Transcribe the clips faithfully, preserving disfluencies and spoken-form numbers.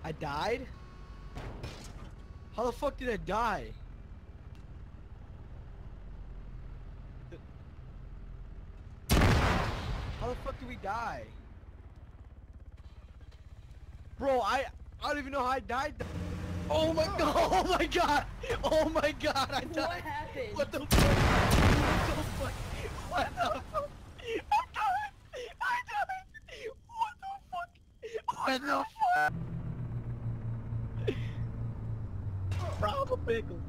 I died? How the fuck did I die? How the fuck did we die? Bro, I I don't even know how I died. Oh my god! Oh my god! Oh my god! I died. What happened? What the fuck? What the fuck? What the fuck? I died! I died! What the fuck? What the fuck? Proper pickle.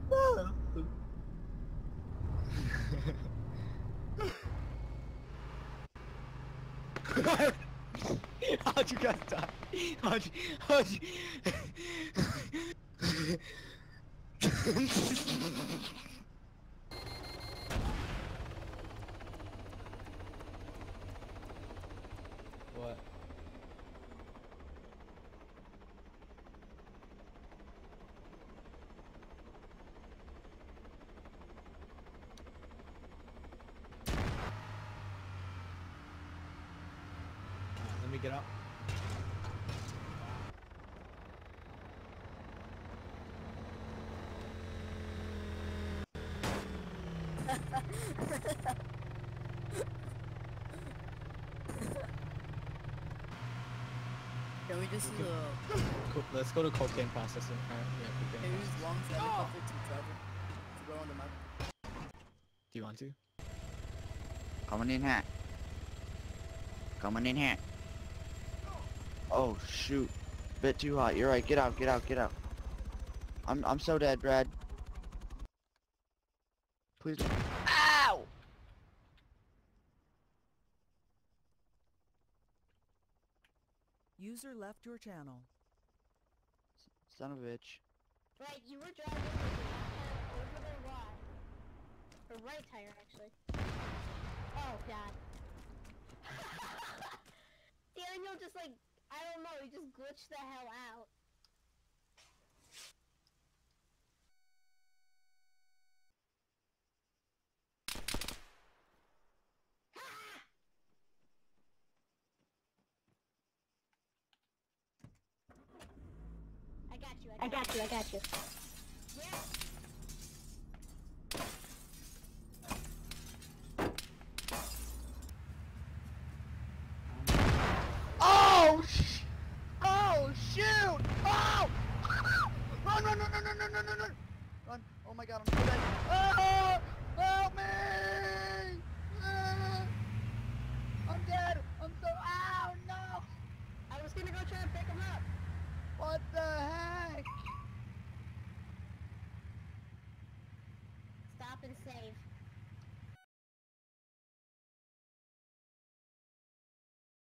How'd you guys die? How'd you, how'd you... What? Let me get up. Can we just Okay. uh Cool. Let's go to cocaine processing. Alright, yeah, can cocaine we use processing. Long's helicopter to travel to go on the map? Do you want to? Coming in hat. Coming in hat. Oh shoot. Bit too hot. You're right. Get out, get out, get out. I'm I'm so dead, Brad. Please don't. Ow! User left your channel. Son of a bitch. Right, you were driving with your left tire over their wide. Or right tire, actually. Oh, God. Daniel just, like, I don't know, he just glitched the hell out. I got you, I got you, I got you. Yeah. Oh sh! Oh shoot! Oh! Run! Run! Run! Run! Run! Run! Run! Run! Run! Run! Oh my God! I'm so dead! Oh! Help me! Ah! I'm dead! I'm so. Ow! No! I was gonna go try and pick him up. What the heck? Stop and save.